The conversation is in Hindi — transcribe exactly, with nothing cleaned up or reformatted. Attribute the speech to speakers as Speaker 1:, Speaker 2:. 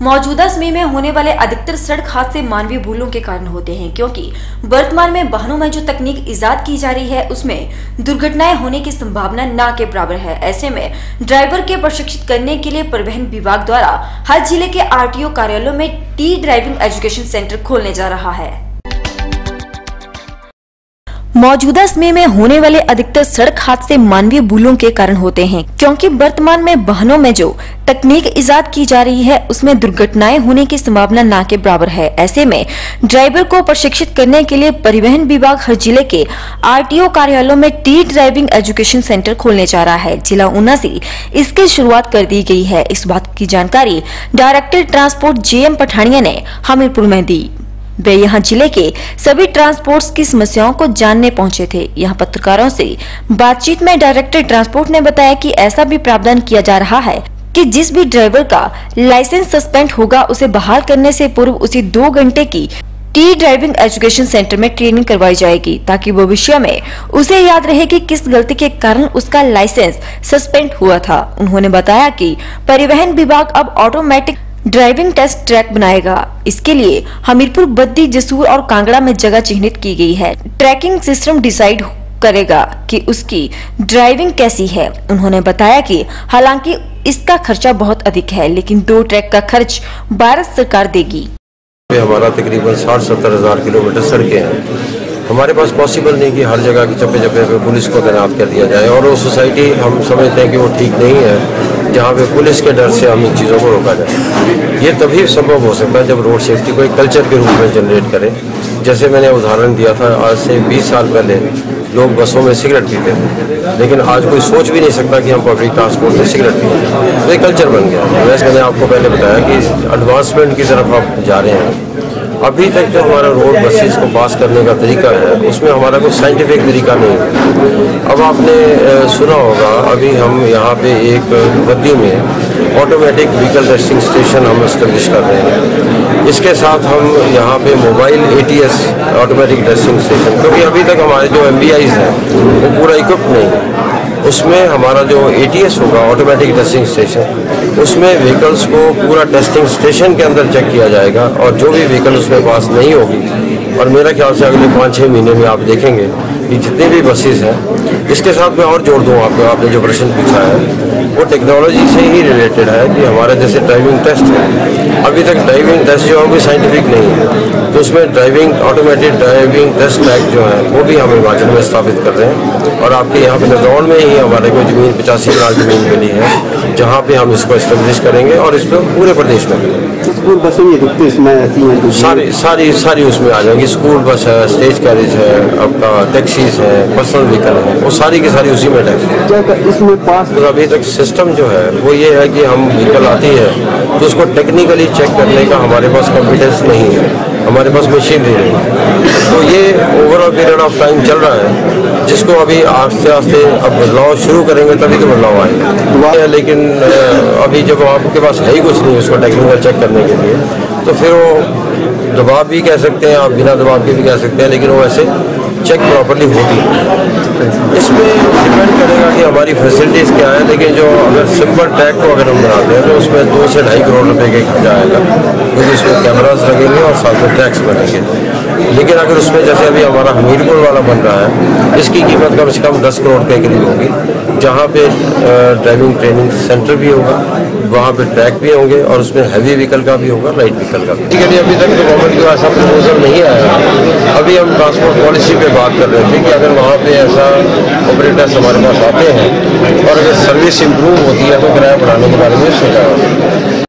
Speaker 1: मौजूदा समय में होने वाले अधिकतर सड़क हादसे मानवीय भूलों के कारण होते हैं, क्योंकि वर्तमान में वाहनों में जो तकनीक इजाद की जा रही है उसमें दुर्घटनाएं होने की संभावना ना के बराबर है। ऐसे में ड्राइवर के प्रशिक्षित करने के लिए परिवहन विभाग द्वारा हर जिले के आरटीओ कार्यालयों में टी ड्राइविंग एजुकेशन सेंटर खोलने जा रहा है। मौजूदा समय में होने वाले अधिकतर सड़क हादसे मानवीय भूलों के कारण होते हैं, क्योंकि वर्तमान में वाहनों में जो तकनीक इजाद की जा रही है उसमें दुर्घटनाएं होने की संभावना ना के बराबर है। ऐसे में ड्राइवर को प्रशिक्षित करने के लिए परिवहन विभाग हर जिले के आरटीओ कार्यालयों में टी ड्राइविंग एजुकेशन सेंटर खोलने जा रहा है। जिला ऊना से इसकी शुरुआत कर दी गई है। इस बात की जानकारी director transport J M Pathania ने हमीरपुर में दी। वे यहाँ जिले के सभी ट्रांसपोर्ट्स की समस्याओं को जानने पहुंचे थे। यहाँ पत्रकारों से बातचीत में डायरेक्टर ट्रांसपोर्ट ने बताया कि ऐसा भी प्रावधान किया जा रहा है कि जिस भी ड्राइवर का लाइसेंस सस्पेंड होगा उसे बहाल करने से पूर्व उसे दो घंटे की टी ड्राइविंग एजुकेशन सेंटर में ट्रेनिंग करवाई जाएगी, ताकि भविष्य में उसे याद रहे कि किस गलती के कारण उसका लाइसेंस सस्पेंड हुआ था। उन्होंने बताया कि परिवहन विभाग अब ऑटोमेटिक ड्राइविंग टेस्ट ट्रैक बनाएगा। इसके लिए हमीरपुर, बद्दी, जसूर और कांगड़ा में जगह चिन्हित की गई है। ट्रैकिंग सिस्टम डिसाइड करेगा कि उसकी ड्राइविंग कैसी है। उन्होंने बताया कि हालांकि इसका खर्चा बहुत अधिक है, लेकिन दो ट्रैक का खर्च भारत सरकार देगी।
Speaker 2: हमारा तकरीबन साठ सत्तर हजार किलोमीटर सड़कें हैं। हमारे पास पॉसिबल नहीं कि हर जगह की चप्पे चप्पे पे पुलिस को तैनात कर दिया जाए, और वो सोसाइटी हम समझते हैं कि वो ठीक नहीं है जहाँ पे पुलिस के डर से हम इन चीज़ों को रोका जाए। ये तभी संभव हो सकता है जब रोड सेफ्टी को एक कल्चर के रूप में जनरेट करें। जैसे मैंने उदाहरण दिया था, आज से बीस साल पहले लोग बसों में सिगरेट पीते थे, लेकिन आज कोई सोच भी नहीं सकता कि हम पब्लिक ट्रांसपोर्ट में सिगरेट पिए। तो एक कल्चर बन गया। वैसे मैंने आपको पहले बताया कि एडवांसमेंट की तरफ आप जा रहे हैं। अभी तक जो हमारा रोड बसेस को पास करने का तरीका है उसमें हमारा कोई साइंटिफिक तरीका नहीं है। अब आपने सुना होगा, अभी हम यहाँ पे एक बद्दी में ऑटोमेटिक व्हीकल टेस्टिंग स्टेशन हम एस्टेब्लिश कर रहे हैं। इसके साथ हम यहाँ पे mobile ATS automatic testing station, क्योंकि अभी तक हमारे जो एम बी आईज हैं वो पूरा इक्विप्ड नहीं है। उसमें हमारा जो एटीएस होगा, ऑटोमेटिक टेस्टिंग स्टेशन, उसमें व्हीकल्स को पूरा टेस्टिंग स्टेशन के अंदर चेक किया जाएगा, और जो भी व्हीकल उसमें पास नहीं होगी, और मेरा ख्याल से अगले पाँच छः महीने में आप देखेंगे कि जितने भी बसेस हैं, इसके साथ मैं और जोड़ दूँ आपको, आपने जो प्रश्न पूछा है वो टेक्नोलॉजी से ही रिलेटेड है कि हमारा जैसे ड्राइविंग टेस्ट है, अभी तक ड्राइविंग टेस्ट जो है वो साइंटिफिक नहीं है, तो उसमें driving automatic driving test track जो है वो भी हम हिमाचल में स्थापित कर रहे हैं। और आपके यहाँ पे नदौड़ में ही हमारे को जमीन पचासी कनाल जमीन मिली है, जहाँ पे हम इसको एस्टेब्लिश करेंगे और इसको पूरे प्रदेश में करेंगे।
Speaker 3: स्कूल बसें ये रुकती इसमें आती हैं,
Speaker 2: सारी सारी सारी उसमें आ जाएंगी। स्कूल बस है, स्टेज कैरेज है, आपका टैक्सीज है, पर्सनल व्हीकल है, वो सारी की सारी उसी में टैक्सी।
Speaker 3: क्या इसमें पास
Speaker 2: तो अभी तक सिस्टम जो है वो ये है कि हम व्हीकल आती है तो उसको टेक्निकली चेक करने का हमारे पास कॉम्पिटेंस नहीं है, हमारे पास मशीनरी नहीं है। तो ये ओवरऑल पीरियड ऑफ टाइम चल रहा है, जिसको अभी आस्ते आस्ते अब बदलाव शुरू करेंगे तभी तो बदलाव आएगा। लेकिन अभी जब आपके पास है ही कुछ नहीं उसको टेक्निकल चेक करने के लिए, तो फिर वो दबाव भी कह सकते हैं आप, बिना दबाव के भी कह सकते हैं, लेकिन वो ऐसे चेक प्रॉपर्ली होती है। इसमें डिपेंड करेगा कि हमारी फैसिलिटीज़ क्या है, लेकिन जो अगर सिंपल ट्रैक को अगर हम बनाते हैं तो उसमें दो से ढाई करोड़ रुपए का खर्चा आएगा, क्योंकि उसमें कैमराज लगेंगे और साथ में ट्रैक्स बनेंगे। लेकिन अगर उसमें जैसे अभी हमारा हमीरपुर वाला बन रहा है, इसकी कीमत कम से कम दस करोड़ के करीब होगी, जहाँ पे ड्राइविंग ट्रेनिंग सेंटर भी होगा, वहाँ पे ट्रैक भी होंगे, और उसमें हैवी व्हीकल का भी होगा, लाइट व्हीकल का भी। ठीक है, अभी तक तो गवर्नमेंट को ऐसा प्रपोजल नहीं आया। अभी हम ट्रांसपोर्ट पॉलिसी पे बात कर रहे थे कि अगर वहाँ पे ऐसा ऑपरेटर्स हमारे पास आते हैं और अगर सर्विस इम्प्रूव होती है तो किराया बढ़ाने के बारे में सोचा।